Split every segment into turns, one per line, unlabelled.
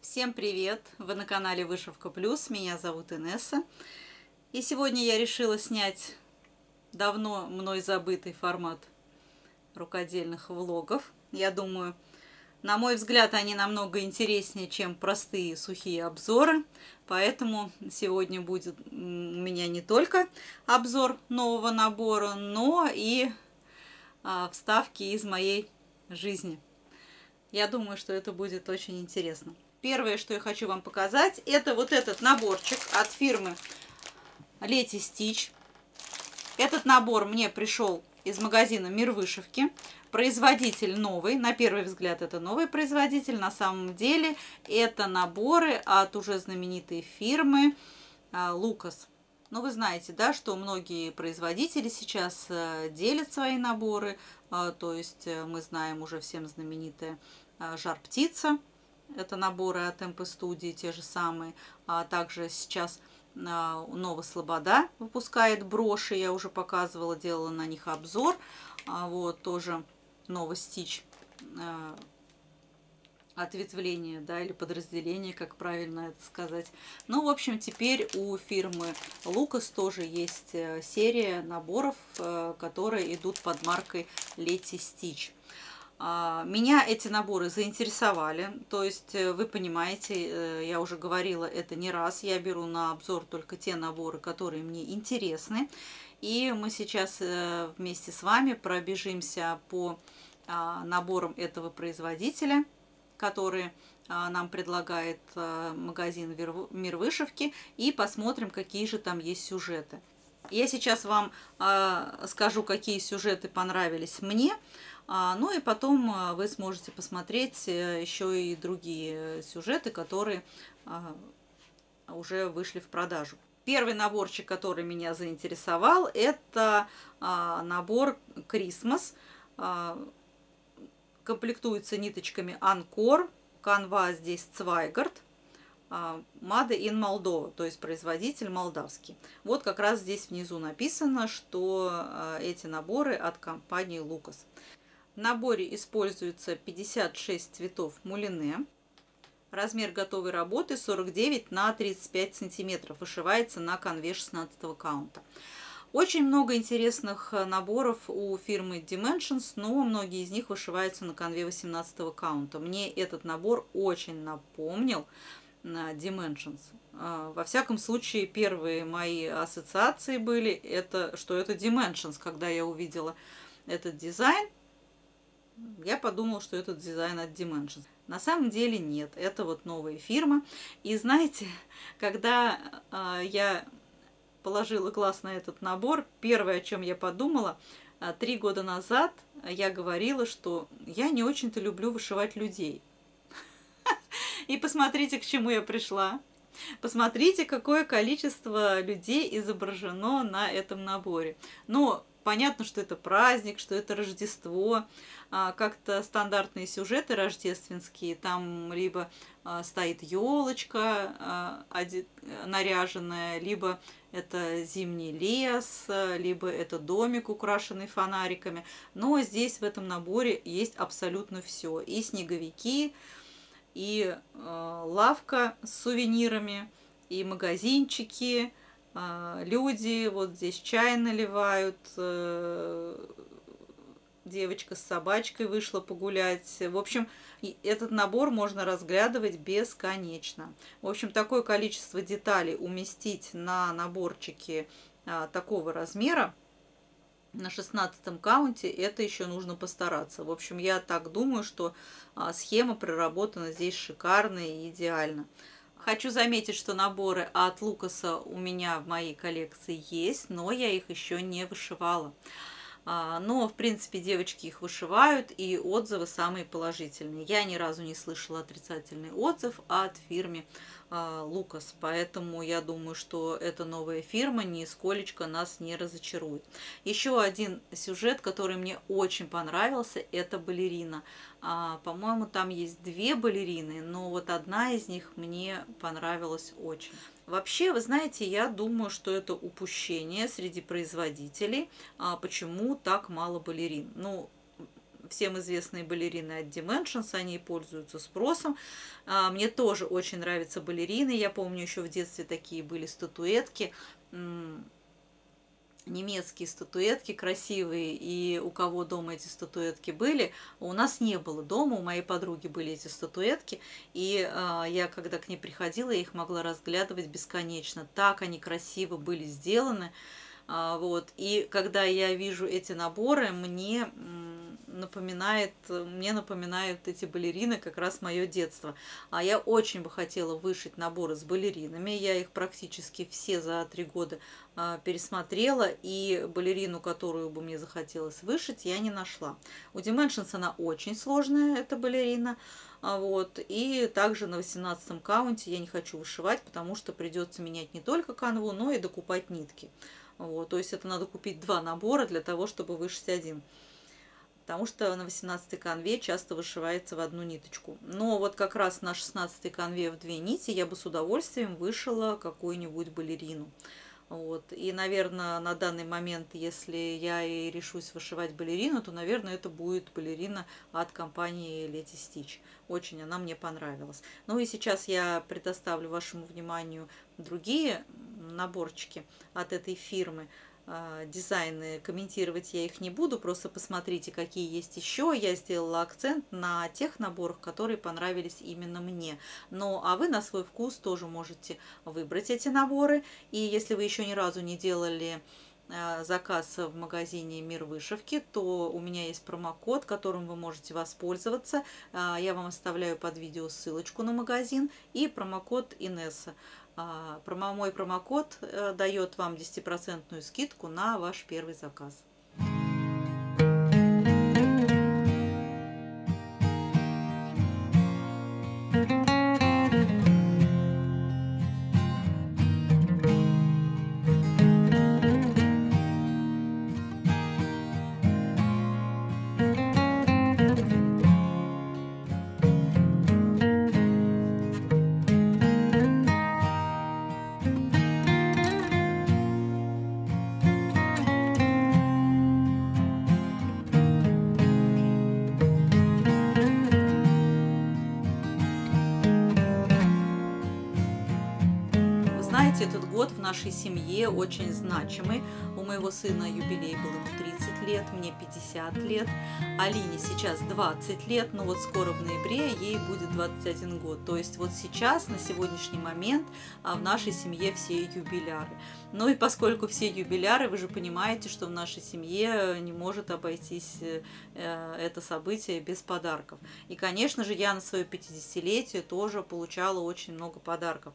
Всем привет! Вы на канале Вышивка Плюс, меня зовут Инесса. И сегодня я решила снять давно мной забытый формат рукодельных влогов. Я думаю, на мой взгляд, они намного интереснее, чем простые сухие обзоры. Поэтому сегодня будет у меня не только обзор нового набора, но и вставки из моей жизни. Я думаю, что это будет очень интересно. Первое, что я хочу вам показать, это вот этот наборчик от фирмы Leti Stitch. Этот набор мне пришел из магазина Мир Вышивки. Производитель новый. На первый взгляд это новый производитель. На самом деле это наборы от уже знаменитой фирмы Lucas. Ну, вы знаете, да, что многие производители сейчас делят свои наборы. То есть мы знаем уже всем знаменитая Жар-птица. Это наборы от МП Студии, те же самые. А также сейчас Нова Слобода выпускает броши. Я уже показывала, делала на них обзор. Вот тоже Nova Stitch ответвление, да, или подразделение, как правильно это сказать. Ну, в общем, теперь у фирмы Lucas тоже есть серия наборов, которые идут под маркой Leti Stitch. Меня эти наборы заинтересовали, то есть вы понимаете, я уже говорила это не раз, я беру на обзор только те наборы, которые мне интересны. И мы сейчас вместе с вами пробежимся по наборам этого производителя, который нам предлагает магазин Мир Вышивки, и посмотрим, какие же там есть сюжеты. Я сейчас вам скажу, какие сюжеты понравились мне. Ну и потом вы сможете посмотреть еще и другие сюжеты, которые уже вышли в продажу. Первый наборчик, который меня заинтересовал, это набор Christmas. Комплектуется ниточками Анкор, канва здесь Цвайгард, Made in Moldova, то есть производитель молдавский. Вот как раз здесь внизу написано, что эти наборы от компании Lucas. В наборе используется 56 цветов мулине. Размер готовой работы 49 на 35 сантиметров. Вышивается на канве 16 каунта. Очень много интересных наборов у фирмы Dimensions, но многие из них вышиваются на канве 18 каунта. Мне этот набор очень напомнил Dimensions. Во всяком случае, первые мои ассоциации были, что это Dimensions. Когда я увидела этот дизайн, я подумала, что это дизайн от Dimensions. На самом деле нет, это вот новая фирма. И знаете, когда я положила глаз на этот набор, первое, о чем я подумала, 3 года назад я говорила, что я не очень-то люблю вышивать людей. И посмотрите, к чему я пришла. Посмотрите, какое количество людей изображено на этом наборе. Но понятно, что это праздник, что это Рождество. Как-то стандартные сюжеты рождественские. Там либо стоит елочка наряженная, либо это зимний лес, либо это домик, украшенный фонариками. Но здесь в этом наборе есть абсолютно все. И снеговики, и лавка с сувенирами, и магазинчики, люди. Вот здесь чай наливают, девочка с собачкой вышла погулять. В общем, этот набор можно разглядывать бесконечно. В общем, такое количество деталей уместить на наборчике такого размера на 16 каунте, это еще нужно постараться. В общем, я так думаю, что схема проработана здесь шикарно и идеально. Хочу заметить, что наборы от Лукаса у меня в моей коллекции есть, но я их еще не вышивала. Но, в принципе, девочки их вышивают, и отзывы самые положительные. Я ни разу не слышала отрицательный отзыв от фирмы Lucas, поэтому я думаю, что эта новая фирма нисколечко нас не разочарует. Еще один сюжет, который мне очень понравился, это балерина. По-моему, там есть 2 балерины, но вот одна из них мне понравилась очень. Вообще, вы знаете, я думаю, что это упущение среди производителей. Почему так мало балерин? Ну, всем известные балерины от Dimensions, они пользуются спросом. Мне тоже очень нравятся балерины. Я помню, еще в детстве такие были статуэтки, немецкие статуэтки красивые, и у кого дома эти статуэтки были, у нас не было дома, у моей подруги были эти статуэтки, и я, когда к ней приходила, я их могла разглядывать бесконечно. Так они красиво были сделаны. Вот. И когда я вижу эти наборы, мне напоминают эти балерины как раз мое детство. А я очень бы хотела вышить наборы с балеринами. Я их практически все за 3 года пересмотрела, и балерину, которую бы мне захотелось вышить, я не нашла. У Dimensions она очень сложная, эта балерина. Вот. И также на 18-м каунте я не хочу вышивать, потому что придется менять не только канву, но и докупать нитки. Вот, то есть это надо купить 2 набора для того, чтобы вышить один. Потому что на 18-й канве часто вышивается в одну ниточку. Но вот как раз на 16-й канве в 2 нити я бы с удовольствием вышила какую-нибудь балерину. Вот. И, наверное, на данный момент, если я и решусь вышивать балерину, то, наверное, это будет балерина от компании Leti Stitch. Очень она мне понравилась. Ну и сейчас я предоставлю вашему вниманию другие наборчики от этой фирмы. Дизайны комментировать я их не буду, просто посмотрите, какие есть еще. Я сделала акцент на тех наборах, которые понравились именно мне. Ну, а вы на свой вкус тоже можете выбрать эти наборы. И если вы еще ни разу не делали заказ в магазине «Мир вышивки», то у меня есть промокод, которым вы можете воспользоваться. Я вам оставляю под видео ссылочку на магазин и промокод Инесса. Мой промокод дает вам 10% скидку на ваш первый заказ. Знаете, этот год в нашей семье очень значимый. У моего сына юбилей был, ему 30 лет, мне 50 лет. Алине сейчас 20 лет, но вот скоро в ноябре ей будет 21 год. То есть вот сейчас, на сегодняшний момент, в нашей семье все юбиляры. Ну и поскольку все юбиляры, вы же понимаете, что в нашей семье не может обойтись это событие без подарков. И, конечно же, я на свое 50-летие тоже получала очень много подарков.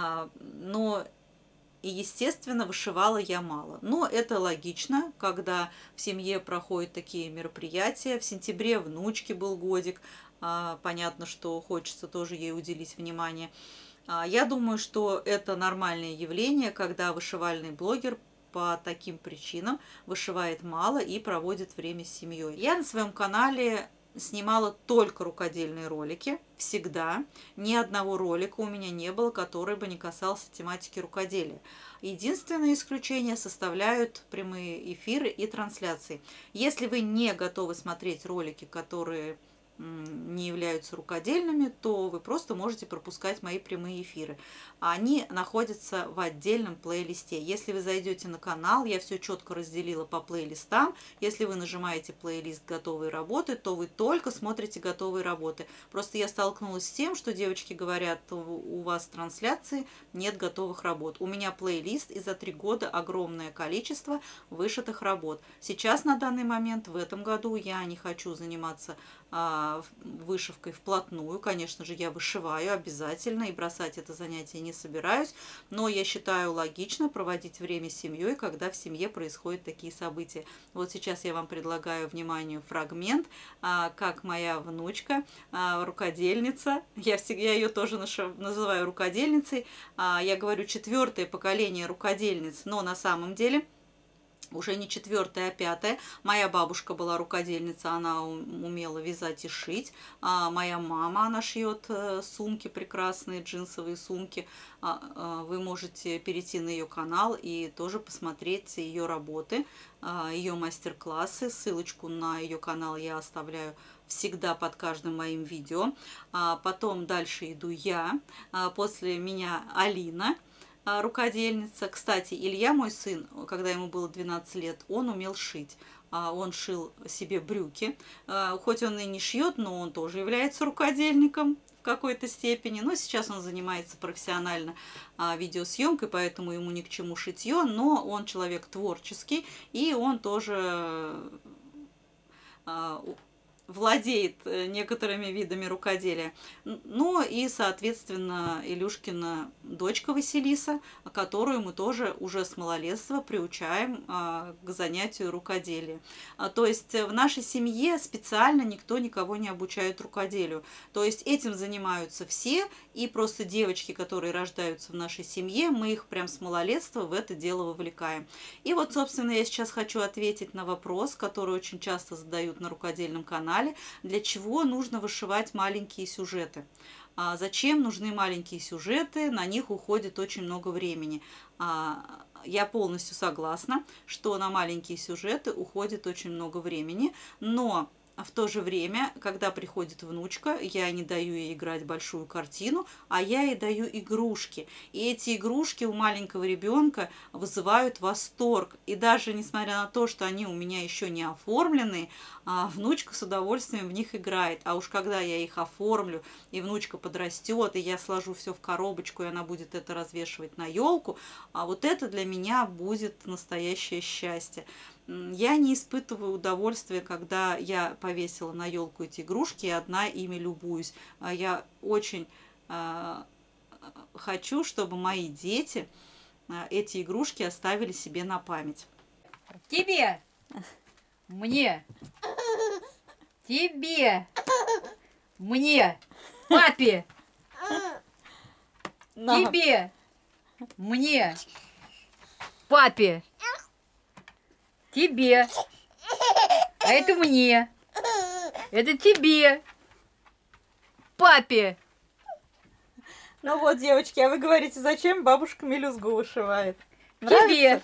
Но и, естественно, вышивала я мало. Но это логично, когда в семье проходят такие мероприятия. В сентябре внучке был годик. Понятно, что хочется тоже ей уделить внимание. Я думаю, что это нормальное явление, когда вышивальный блогер по таким причинам вышивает мало и проводит время с семьей. Я на своем канале снимала только рукодельные ролики, всегда. Ни одного ролика у меня не было, который бы не касался тематики рукоделия. Единственное исключение составляют прямые эфиры и трансляции. Если вы не готовы смотреть ролики, которые не являются рукодельными, то вы просто можете пропускать мои прямые эфиры. Они находятся в отдельном плейлисте. Если вы зайдете на канал, я все четко разделила по плейлистам. Если вы нажимаете плейлист «Готовые работы», то вы только смотрите готовые работы. Просто я столкнулась с тем, что девочки говорят, у вас трансляции нет готовых работ. У меня плейлист, и за 3 года огромное количество вышитых работ. Сейчас, на данный момент, в этом году я не хочу заниматься вышивкой вплотную. Конечно же, я вышиваю обязательно и бросать это занятие не собираюсь, но я считаю логично проводить время с семьей, когда в семье происходят такие события. Вот сейчас я вам предлагаю вниманию фрагмент, как моя внучка, рукодельница, я ее тоже называю рукодельницей, я говорю 4-е поколение рукодельниц, но на самом деле уже не 4-я, а 5-я. Моя бабушка была рукодельница, она умела вязать и шить. Моя мама, она шьет сумки прекрасные, джинсовые сумки. Вы можете перейти на ее канал и тоже посмотреть ее работы, ее мастер-классы. Ссылочку на ее канал я оставляю всегда под каждым моим видео. Потом дальше иду я, после меня Алина, рукодельница. Кстати, Илья, мой сын, когда ему было 12 лет, он умел шить. Он шил себе брюки. Хоть он и не шьет, но он тоже является рукодельником в какой-то степени. Но сейчас он занимается профессионально видеосъемкой, поэтому ему ни к чему шитье. Но он человек творческий, и он тоже владеет некоторыми видами рукоделия. Ну и, соответственно, Илюшкина дочка Василиса, которую мы тоже уже с малолетства приучаем к занятию рукоделия. То есть в нашей семье специально никто никого не обучает рукоделию. То есть этим занимаются все, и просто девочки, которые рождаются в нашей семье, мы их прям с малолетства в это дело вовлекаем. И вот, собственно, я сейчас хочу ответить на вопрос, который очень часто задают на рукодельном канале. Для чего нужно вышивать маленькие сюжеты? Зачем нужны маленькие сюжеты? На них уходит очень много времени. Я полностью согласна, что на маленькие сюжеты уходит очень много времени, но в то же время, когда приходит внучка, я не даю ей играть большую картину, а я ей даю игрушки. И эти игрушки у маленького ребенка вызывают восторг. И даже несмотря на то, что они у меня еще не оформлены, внучка с удовольствием в них играет. А уж когда я их оформлю, и внучка подрастет, и я сложу все в коробочку, и она будет это развешивать на елку, вот это для меня будет настоящее счастье. Я не испытываю удовольствия, когда я повесила на елку эти игрушки и одна ими любуюсь. Я очень хочу, чтобы мои дети эти игрушки оставили себе на память.
Тебе, мне, тебе, мне, папе, тебе, мне, папе. Тебе. А это мне. Это тебе. Папе.
Ну вот, девочки, а вы говорите, зачем бабушка мелюзгу вышивает?
Тебе.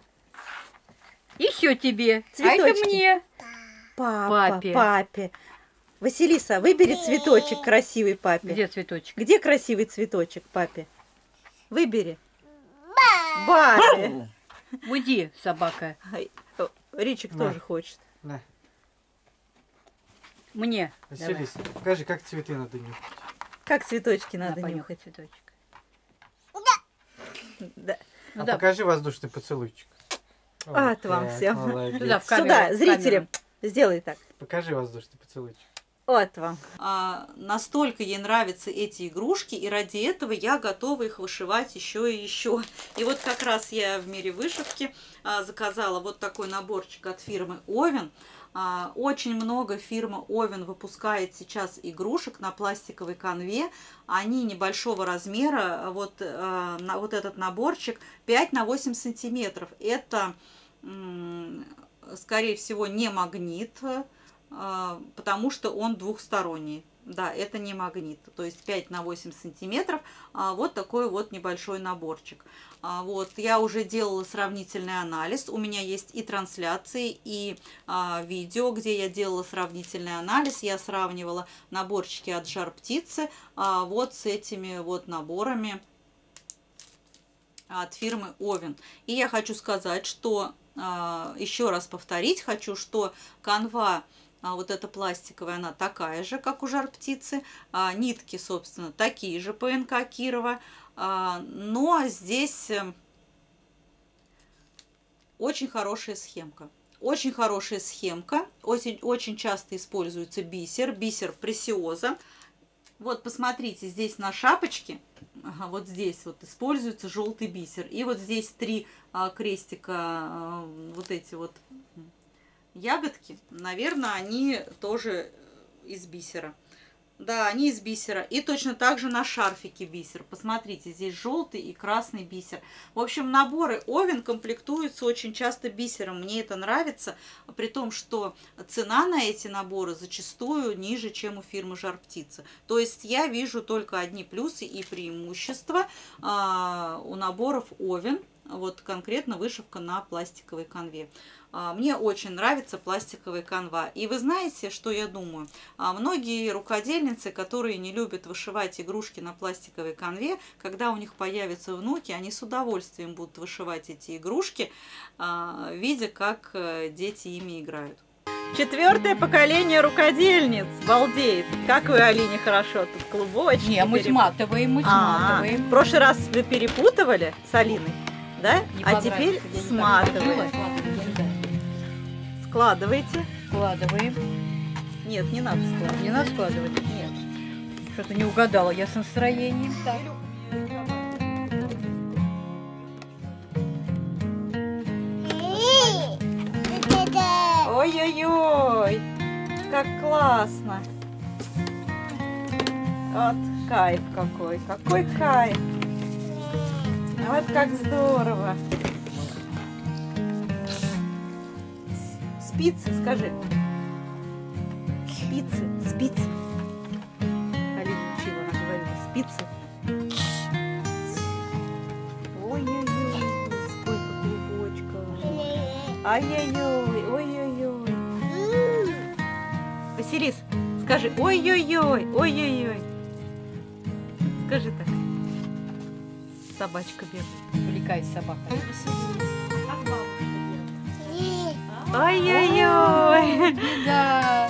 Еще тебе.
Цветочки.
А это мне.
Папе. Папе. Василиса, выбери цветочек красивый папе.
Где цветочек?
Где красивый цветочек папе? Выбери. Бабе.
Уйди, собака.
Ричик тоже хочет.
На.
Мне.
Василиса, покажи, как цветы надо нюхать.
Как цветочки надо
понюхай
нюхать?
цветочек.
Да.
Ну,
А
да.
покажи воздушный поцелуйчик.
Вот вам
так,
всем.
молодец.
Туда, в камеру,
Сюда,
в
зрители,
камеру.
сделай так.
Покажи воздушный поцелуйчик.
Вот вам. Настолько ей нравятся эти игрушки, и ради этого я готова их вышивать еще и еще. И вот как раз я в мире вышивки заказала вот такой наборчик от фирмы Овен. Очень много фирма Овен выпускает сейчас игрушек на пластиковой канве. Они небольшого размера. Вот этот наборчик 5 на 8 сантиметров. Это, скорее всего, не магнит, потому что он двухсторонний. Да, это не магнит. То есть 5 на 8 сантиметров. Вот такой вот небольшой наборчик. Вот, я уже делала сравнительный анализ. У меня есть и трансляции, и видео, где я делала сравнительный анализ. Я сравнивала наборчики от Жар-Птицы вот с этими вот наборами от фирмы Овен. И я хочу сказать, что, еще раз повторить хочу, что канва вот эта пластиковая, она такая же, как у Жар-Птицы. Нитки, собственно, такие же ПНК Кирова. Но здесь очень хорошая схемка. Очень хорошая схемка. Очень часто используется бисер. Бисер Пресиоза. Вот посмотрите, здесь на шапочке, вот здесь вот используется желтый бисер. И вот здесь 3 крестика, вот эти вот ягодки, наверное, они тоже из бисера. Да, они из бисера. И точно так же на шарфике бисер. Посмотрите, здесь желтый и красный бисер. В общем, наборы Овен комплектуются очень часто бисером. Мне это нравится, при том, что цена на эти наборы зачастую ниже, чем у фирмы Жар Птица. То есть я вижу только одни плюсы и преимущества у наборов Овен. Вот конкретно вышивка на пластиковой канве. Мне очень нравится пластиковая канва. И вы знаете, что я думаю? Многие рукодельницы, которые не любят вышивать игрушки на пластиковой канве, когда у них появятся внуки, они с удовольствием будут вышивать эти игрушки, видя, как дети ими играют. 4-е поколение рукодельниц. Балдеет. Как вы, Алине, хорошо тут клубочки.
Не, мы сматываем,
В прошлый раз вы перепутывали с Алиной, да? А теперь сматываем. Складывайте.
Складываем.
Нет, не надо складывать.
Не надо складывать?
Нет.
Что-то не угадала я с настроением. Так.
Ой-ой-ой, как классно. Вот кайф какой, какой кайф. Вот как здорово. Спицы, скажи. Спицы, спицы. Алина учила, она говорила, спицы. Ой-ой-ой, сколько клубочков. Ай-яй-яй, ой-ой-ой. Василис, скажи, ой-ой-ой, ой-ой-ой. Скажи так. Собачка бегает.
Увлекайся, собака.
Как бабушка делает. Ой-ой-ой.
Да.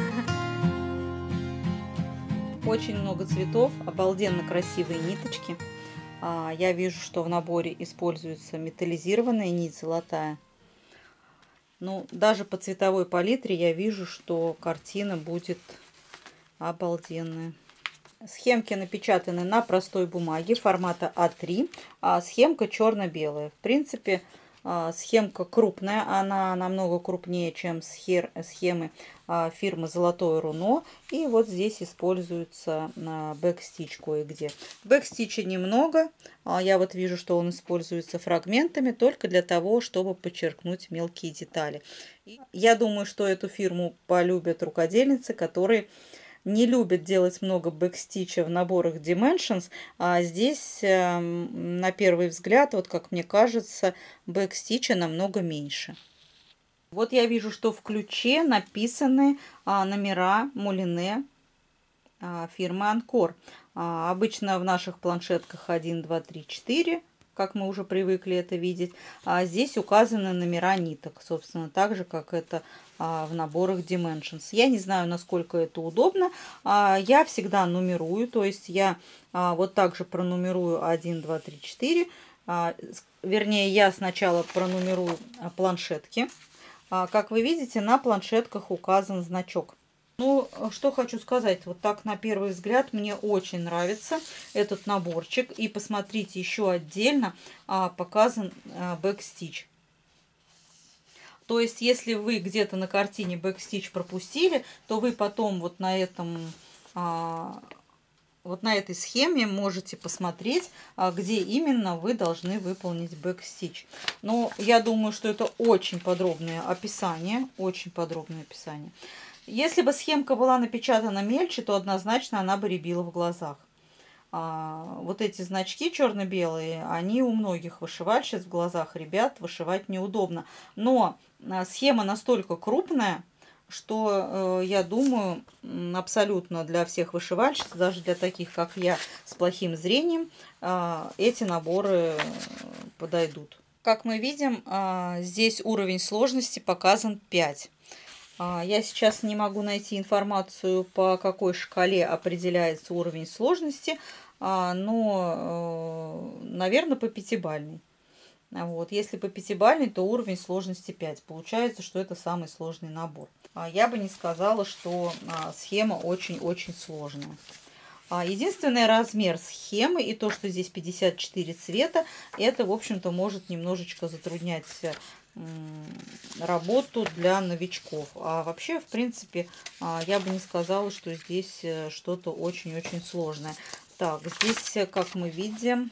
Очень много цветов, обалденно красивые ниточки. Я вижу, что в наборе используется металлизированная нить золотая. Ну, даже по цветовой палитре я вижу, что картина будет обалденная. Схемки напечатаны на простой бумаге формата А3, а схемка черно-белая. В принципе, схемка крупная, она намного крупнее, чем схемы фирмы Золотое Руно. И вот здесь используется бэкстич кое-где. Бэкстича немного. Я вот вижу, что он используется фрагментами только для того, чтобы подчеркнуть мелкие детали. Я думаю, что эту фирму полюбят рукодельницы, которые не любят делать много бэкстича в наборах Dimensions, а здесь, на первый взгляд, вот как мне кажется, бэкстича намного меньше. Вот я вижу, что в ключе написаны номера Мулине фирмы Анкор. Обычно в наших планшетках 1, 2, 3, 4, как мы уже привыкли это видеть. А здесь указаны номера ниток, собственно, так же, как это в наборах Dimensions. Я не знаю, насколько это удобно. Я всегда нумерую, то есть я вот так же пронумерую 1, 2, 3, 4. Вернее, я сначала пронумерую планшетки. Как вы видите, на планшетках указан значок. Ну, что хочу сказать, вот так на первый взгляд мне очень нравится этот наборчик. И посмотрите, еще отдельно показан бэкстич. То есть, если вы где-то на картине бэкстич пропустили, то вы потом вот на этой схеме можете посмотреть, где именно вы должны выполнить бэкстич. Но я думаю, что это очень подробное описание, очень подробное описание. Если бы схемка была напечатана мельче, то однозначно она бы рябила в глазах. Вот эти значки черно-белые, они у многих вышивальщиц в глазах ребят вышивать неудобно. Но схема настолько крупная, что, я думаю, абсолютно для всех вышивальщиц, даже для таких, как я, с плохим зрением, эти наборы подойдут. Как мы видим, здесь уровень сложности показан 5. Я сейчас не могу найти информацию, по какой шкале определяется уровень сложности, но, наверное, по 5-бальной. Вот. Если по 5-бальной, то уровень сложности 5. Получается, что это самый сложный набор. Я бы не сказала, что схема очень-очень сложная. Единственный размер схемы и то, что здесь 54 цвета, это, в общем-то, может немножечко затруднять работу для новичков. А вообще, в принципе, я бы не сказала, что здесь что-то очень-очень сложное. Так, здесь, как мы видим,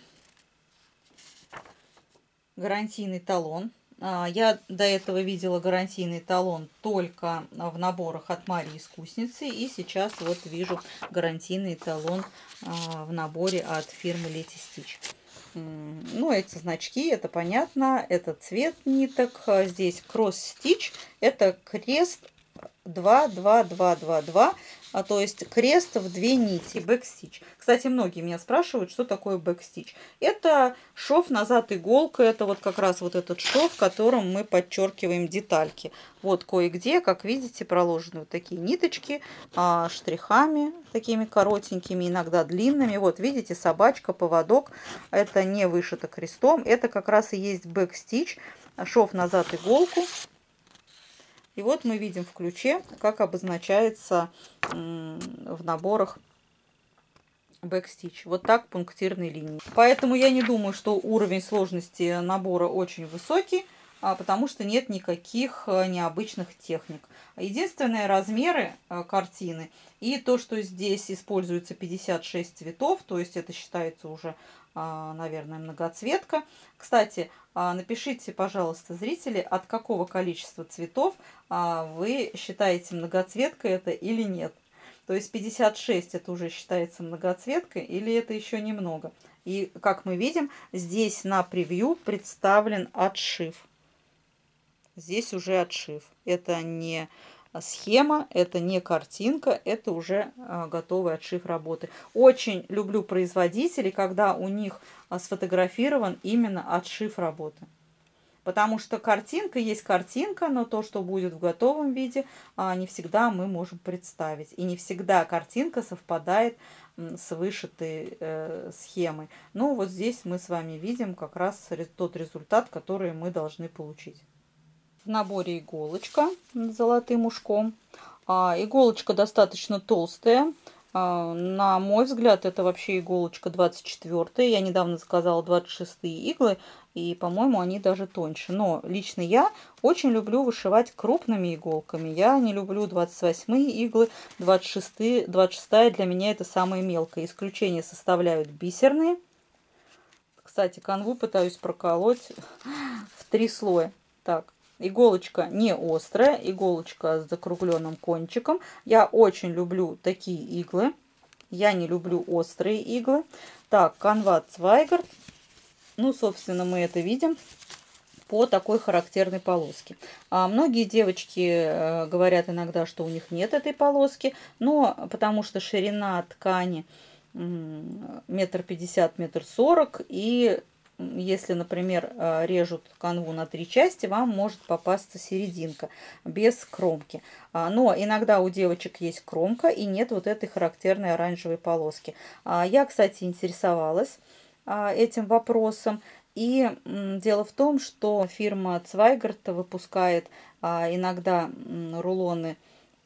гарантийный талон. Я до этого видела гарантийный талон только в наборах от Марии Искусницы. И сейчас вот вижу гарантийный талон в наборе от фирмы Leti Stitch. Ну, эти значки, это понятно. Это цвет ниток. Здесь кросс-стич. Это крест 2, 2, 2, 2, 2. То есть крест в 2 нити, бэкстич. Кстати, многие меня спрашивают, что такое бэкстич. Это шов назад иголка, это вот как раз вот этот шов, которым мы подчеркиваем детальки. Вот кое-где, как видите, проложены вот такие ниточки штрихами, такими коротенькими, иногда длинными. Вот видите, собачка, поводок, это не вышито крестом, это как раз и есть бэкстич, шов назад иголку. И вот мы видим в ключе, как обозначается в наборах бэкстич. Вот так пунктирной линии. Поэтому я не думаю, что уровень сложности набора очень высокий, потому что нет никаких необычных техник. Единственные размеры картины и то, что здесь используется 56 цветов, то есть это считается уже, наверное, многоцветка. Кстати, напишите, пожалуйста, зрители, от какого количества цветов вы считаете, многоцветка это или нет. То есть 56 это уже считается многоцветкой или это еще немного. И как мы видим, здесь на превью представлен отшив. Здесь уже отшив. Это не схема, это не картинка, это уже готовый отшив работы. Очень люблю производителей, когда у них сфотографирован именно отшив работы. Потому что картинка есть картинка, но то, что будет в готовом виде, не всегда мы можем представить. И не всегда картинка совпадает с вышитой схемой. Но вот здесь мы с вами видим как раз тот результат, который мы должны получить. В наборе иголочка с золотым ушком. Иголочка достаточно толстая. На мой взгляд, это вообще иголочка 24. Я недавно заказала 26 иглы, и, по-моему, они даже тоньше. Но лично я очень люблю вышивать крупными иголками. Я не люблю 28 иглы, 26 для меня это самая мелкая. Исключение составляют бисерные. Кстати, канву пытаюсь проколоть в 3 слоя. Так. Иголочка не острая, иголочка с закругленным кончиком. Я очень люблю такие иглы. Я не люблю острые иглы. Так, канва Zweigart. Ну, собственно, мы это видим по такой характерной полоске. Многие девочки говорят иногда, что у них нет этой полоски, но потому что ширина ткани 1,50 м, 1,40 м, и если, например, режут канву на 3 части, вам может попасться серединка без кромки. Но иногда у девочек есть кромка и нет вот этой характерной оранжевой полоски. Я, кстати, интересовалась этим вопросом. И дело в том, что фирма Zweigart выпускает иногда рулоны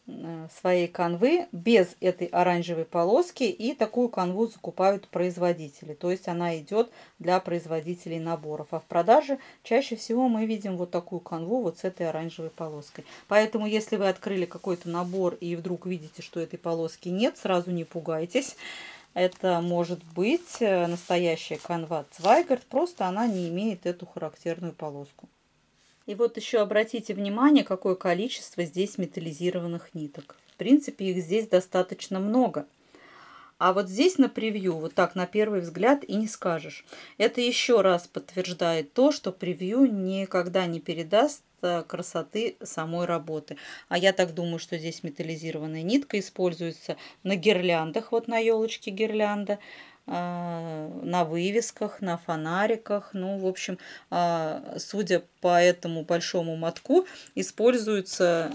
своей канвы без этой оранжевой полоски, и такую канву закупают производители, то есть она идет для производителей наборов, а в продаже чаще всего мы видим вот такую канву вот с этой оранжевой полоской. Поэтому если вы открыли какой-то набор и вдруг видите, что этой полоски нет, сразу не пугайтесь. Это может быть настоящая канва Zweigart, просто она не имеет эту характерную полоску. И вот еще обратите внимание, какое количество здесь металлизированных ниток. В принципе, их здесь достаточно много. А вот здесь на превью, вот так на первый взгляд и не скажешь. Это еще раз подтверждает то, что превью никогда не передаст красоты самой работы. А я так думаю, что здесь металлизированная нитка используется на гирляндах, вот на елочке гирлянда, на вывесках, на фонариках. Ну, в общем, судя по этому большому мотку, используется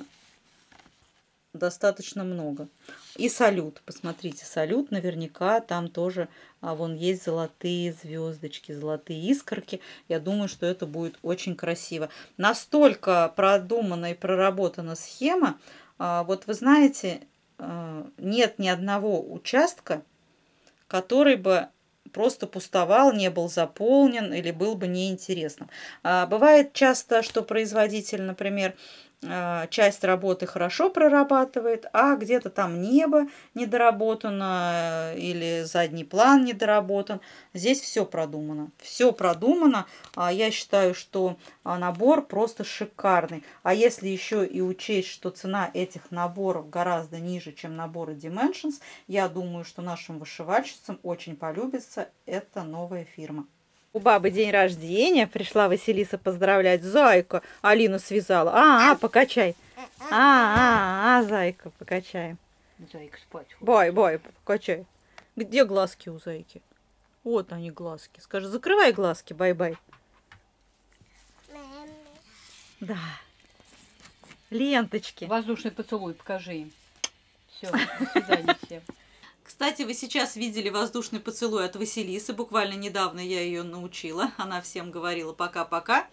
достаточно много. И салют, посмотрите, салют наверняка там тоже вон есть золотые звездочки, золотые искорки. Я думаю, что это будет очень красиво. Настолько продумана и проработана схема. Вот вы знаете, нет ни одного участка, который бы просто пустовал, не был заполнен или был бы неинтересным. Бывает часто, что производитель, например, часть работы хорошо прорабатывает, а где-то там небо недоработано или задний план недоработан. Здесь все продумано. Все продумано. Я считаю, что набор просто шикарный. А если еще и учесть, что цена этих наборов гораздо ниже, чем наборы Dimensions, я думаю, что нашим вышивальщицам очень полюбится эта новая фирма. У бабы день рождения, пришла Василиса поздравлять зайку. Алину связала. Покачай. Зайка, покачаем.
Зайка спать хочет.
Бай, покачай. Где глазки у зайки? Вот они, глазки. Скажи, закрывай глазки, бай-бай. Да. Ленточки.
Воздушный поцелуй покажи им. Все, до свидания всем.
Кстати, вы сейчас видели воздушный поцелуй от Василисы. Буквально недавно я ее научила. Она всем говорила пока-пока.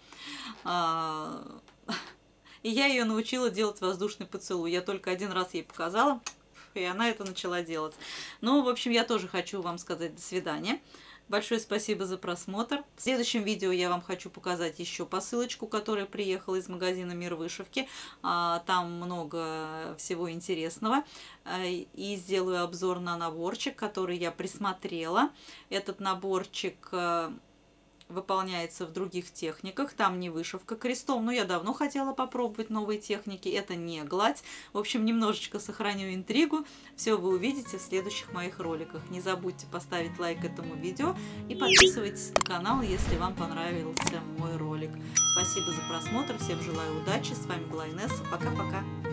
И я ее научила делать воздушный поцелуй. Я только один раз ей показала, и она это начала делать. Ну, в общем, я тоже хочу вам сказать до свидания. Большое спасибо за просмотр. В следующем видео я вам хочу показать еще посылочку, которая приехала из магазина «Мир вышивки». Там много всего интересного. И сделаю обзор на наборчик, который я присмотрела. Этот наборчик выполняется в других техниках. Там не вышивка крестом, но я давно хотела попробовать новые техники. Это не гладь. В общем, немножечко сохраню интригу. Все вы увидите в следующих моих роликах. Не забудьте поставить лайк этому видео и подписывайтесь на канал, если вам понравился мой ролик. Спасибо за просмотр. Всем желаю удачи. С вами была Инесса. Пока-пока.